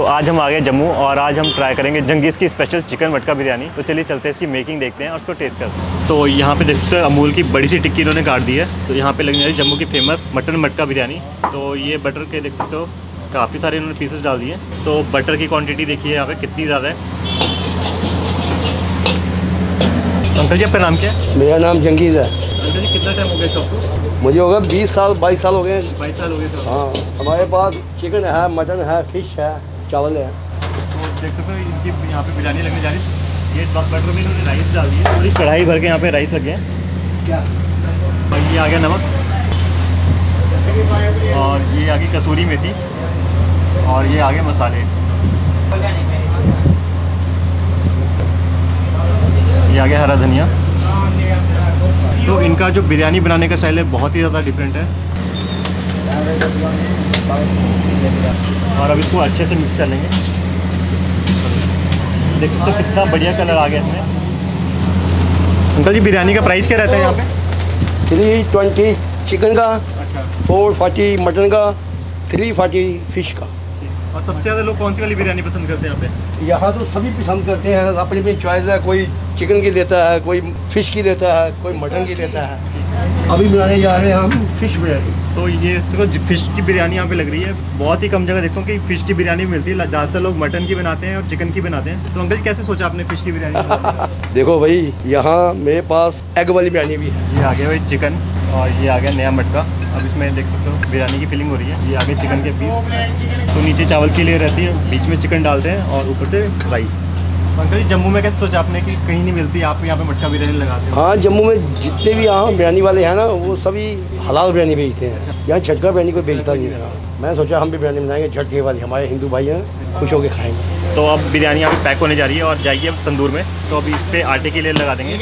तो आज हम आ गए जम्मू और आज हम ट्राई करेंगे जंगीज़ की स्पेशल चिकन मटका बिरयानी। तो चलिए चलते हैं, इसकी मेकिंग देखते हैं और उसको टेस्ट करते हैं। तो यहाँ पे देख सकते हो अमूल की बड़ी सी टिक्की इन्होंने काट दी है। तो यहाँ पे लगने वाली जम्मू की फेमस मटन मटका बिरयानी। तो ये बटर के देख सकते हो काफ़ी सारे इन्होंने पीसेस डाल दिए। तो बटर की क्वान्टिटी देखिए यहाँ पे कितनी ज़्यादा है। अंकल जी आपका नाम क्या है? मेरा नाम जंगीज़ है। अंकल जी कितना टाइम हो गया शॉप को? मुझे होगा 20 साल 22 साल हो गए। 22 साल हो गए सर। हाँ, हमारे पास चिकन है, मटन है, फिश है, चावल है। तो देख सकते हो इनकी यहाँ पे बिरयानी लगने जा रही है। ये बटर में इन्होंने राइस डाल दिए, थोड़ी कढ़ाई भर के यहाँ पे राइस लगे हैं। क्या भाई ये आ गया नमक और ये आ गई कसूरी मेथी और ये आ गए मसाले। ये आ गया हरा धनिया। तो इनका जो बिरयानी बनाने का स्टाइल है बहुत ही ज़्यादा डिफरेंट है। और अब इसको अच्छे से मिक्स कर लेंगे। देख सकते हो कितना बढ़िया कलर आ गया इसमें। अंकल जी बिरयानी का प्राइस क्या रहता है यहाँ पे? 320 चिकन का, अच्छा, 440 मटन का, 340 फिश का। और सबसे ज़्यादा लोग कौन सी वाली बिरयानी पसंद करते हैं यहाँ पे? यहाँ तो सभी पसंद करते हैं, अपनी अपनी चॉइस है। कोई चिकन की लेता है, कोई फिश की लेता है, कोई मटन की लेता है। अभी बनाने जा रहे हैं हम फिश बिरयानी। तो ये तो फिश की बिरयानी यहाँ पे लग रही है। बहुत ही कम जगह देखता हूँ कि फिश की बिरयानी मिलती है। ज़्यादातर लोग मटन की बनाते हैं और चिकन की बनाते हैं। तो अंकल जी कैसे सोचा आपने फिश की बिरयानी? देखो भाई, यहाँ मेरे पास एग वाली बिरयानी भी है। ये आ गया भाई चिकन और ये आ गया नया मटका। अब इसमें देख सकते हो बिरयानी की फिलिंग हो रही है। ये आगे चिकन के पीस, तो नीचे चावल की लेयर रहती है, बीच में चिकन डालते हैं और ऊपर से राइस। अंकल जी जम्मू में कैसे सोचा आपने कि कहीं नहीं मिलती, आप यहाँ पे मटका बिरयानी लगाते हो? हाँ, जम्मू में जितने भी यहाँ बिरयानी वाले हैं ना, वो सभी हलाल बिरयानी बेचते हैं। यहाँ झटका बिरयानी कोई बेचता नहीं है। मैं सोचा हम भी बिरयानी बनाएंगे झटके वाली, हमारे हिंदू भाई हैं, खुश होकर खाएंगे। तो अब बिरयानी यहाँ पे पैक होने जा रही है और जाएगी अब तंदूर में। तो अभी इस पर आटे की लेयर लगा देंगे।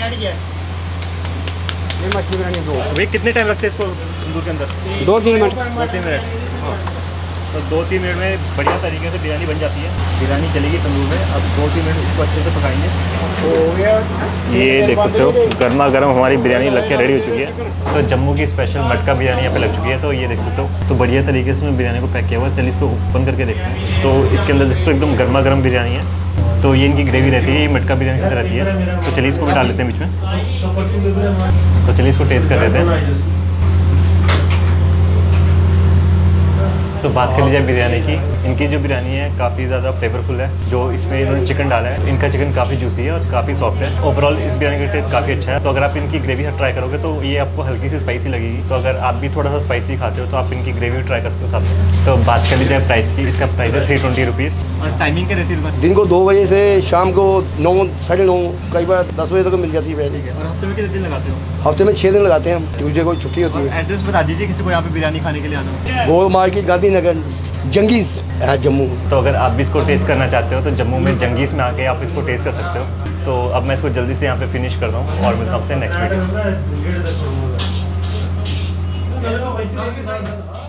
मछली बिरयानी भाई कितने टाइम रखते हैं इसको तंदूर के अंदर? 2-3 मिनट। 2-3 मिनट। तो 2-3 मिनट में बढ़िया तरीके से बिरयानी बन जाती है। बिरयानी चलेगी तंदूर में। अब 2-3 मिनट इसको अच्छे से पकाएंगे। ये देख सकते हो गर्मा गर्म हमारी बिरयानी लग के रेडी हो चुकी है। तो जम्मू की स्पेशल मटका बिरयानी यहाँ पे लग चुकी है। तो ये देख सकते हो तो बढ़िया तरीके से बिरयानी को पैक किया हुआ है। चलिए इसको ओपन करके देखते हैं। तो इसके अंदर देख सकते हो एकदम गर्मा गर्म बिरयानी है। तो ये इनकी ग्रेवी रहती है, ये मटका बिरयानी की तरह रहती है। तो चलिए इसको भी डाल लेते हैं बीच में। तो चलिए इसको टेस्ट कर लेते हैं। तो बात कर ली जाए बिरयानी की, इनकी जो बिरयानी है काफ़ी ज़्यादा फ्लेवरफुल है। जो इसमें इन्होंने चिकन डाला है, इनका चिकन काफ़ी जूसी है और काफ़ी सॉफ्ट है। ओवरऑल इस बिरयानी का टेस्ट काफ़ी अच्छा है। तो अगर आप इनकी ग्रेवी ट्राई करोगे तो ये आपको हल्की सी स्पाइसी लगेगी। तो अगर आप भी थोड़ा सा स्पाइसी खाते हो तो आप इनकी ग्रेवी ट्राई कर सकते हो साथ में। तो बात कर ली जाए प्राइस की, इसका प्राइस है 320 रुपीज़। और टाइमिंग क्या रहती है? दिन को 2 बजे से शाम को 9, 9:30, कई बार 10 बजे तक मिल जाती है बिरयानी। और हफ्ते में कितने दिन लगाते हो? हफ्ते में 6 दिन लगाते हैं हम। ट्यूसडे को छुट्टी होती है। एड्रेस बता दीजिए किसी को यहाँ पे बिरयानी खाने के लिए आना। गोल मार्केट, गांधीनगर, जंगीज़ है जम्मू। तो अगर आप भी इसको टेस्ट करना चाहते हो तो जम्मू में जंगीज़ में आके आप इसको टेस्ट कर सकते हो। तो अब मैं इसको जल्दी से यहाँ पे फिनिश करता हूँ और मिलता हूँ आपसे नेक्स्ट वीडियो।